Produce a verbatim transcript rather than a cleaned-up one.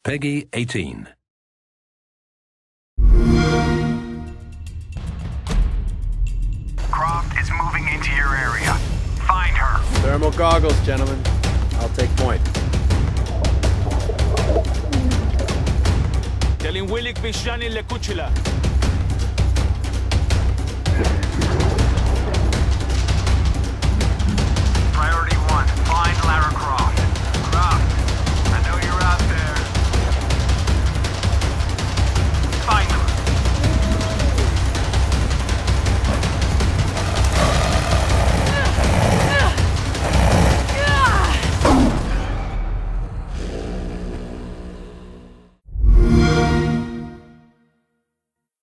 Peggy eighteen. Croft is moving into your area. Find her. Thermal goggles, gentlemen. I'll take point. Telling Willik Bishani Le Kuchila.